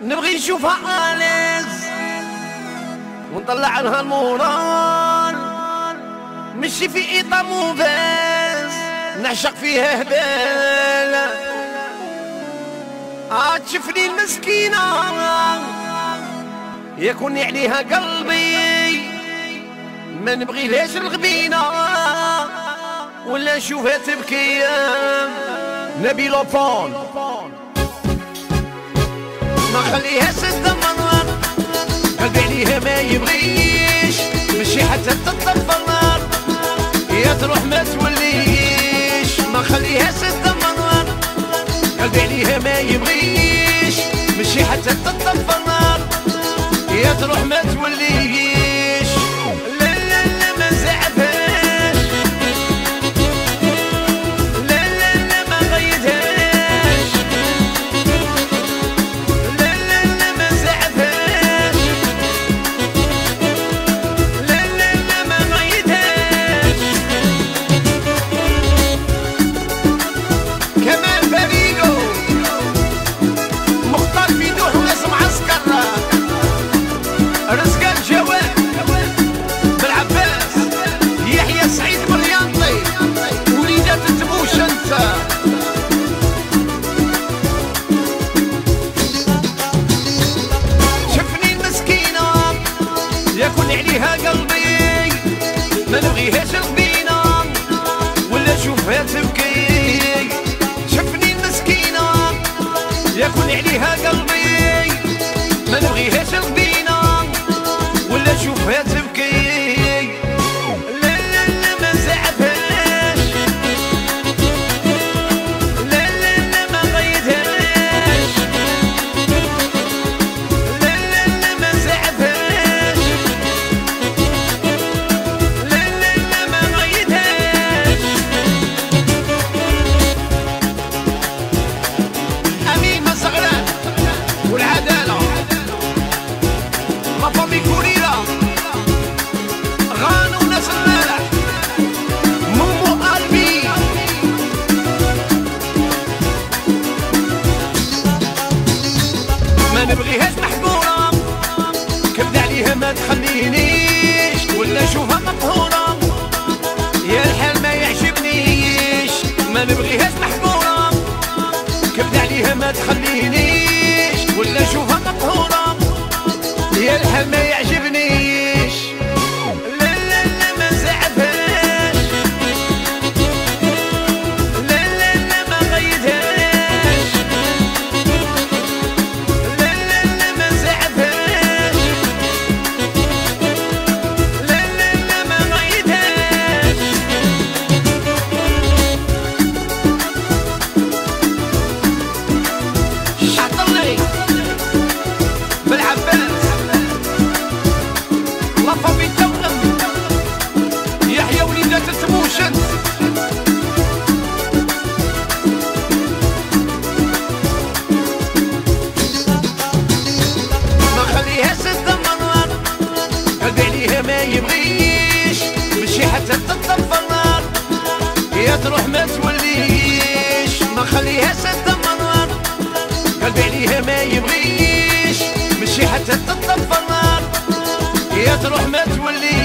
نبغي نشوفها آليز ونطلع لها المورال، مشي في إطار موفيز نعشق فيها هبالة. تشوفني المسكينة يكون عليها قلبي، ما نبغي ليش الغبينة ولا نشوفها تبكي. نبي لوفون ما خليها تدمر، قلبي عليها ما يبغيش، مشي حتى تطفر نار يا تروح ما توليش. ما خليها تدمر، قلبي عليها ما يبغيش، مشي حتى تطفر نار يا تروح ما توليش. لا لا لا ما زعفهاش، لا لا لا ما غيدهاش، لا لا لا ما زعفهاش، لا لا لا ما غيدهاش. كمال فريقو مختار في دوح وناس معسكر، رزق الجواد بالعباس، يحيى سعيد مريانطي وليدات تبوش انت. شفني المسكينة يكون عليها قلبي، ما نبغيهاش الغبينة ولا نشوفها تبكي. شفني المسكينة يكون عليها قلبي، ما نبغيهاش الغبينة ولا نشوفها تبكي. لا لا لا ما زعفهاش، لا لا لا ما غيدهاش، لا لا لا ما زعفهاش، لا لا لا ما غيدهاش. أمين مسغران والعدالة ما فامي كوريرا غانو ناس المالح مومو قلبي. ما نبغيهاش محقورة، كبد عليها ما تخلينيش ولا نشوفها مقهورة، يا الحال ما يعجبنيش. ما نبغيهاش محقورة، كبد عليها ما تخلينيش ولا نشوفها مقهورة، يا الحال ما يعجبنيش. لا لا لا ما زعفهاش، لا لا لا ما غيدهاش، لا لا لا ما زعفهاش، لا لا لا ما غيدهاش. شعطلي بالعباس لافا بالتوأم، يحيى وليدات تبوشن. ما خليهاش تدمر، قلبي عليها ما يبغيش، مشي حتى تطفر نار يا تروح ما توليش. ما خليهاش تدمر، قلبي عليها ما يبغيش، مشي حتى تطفر نار يا تروح ما توليش.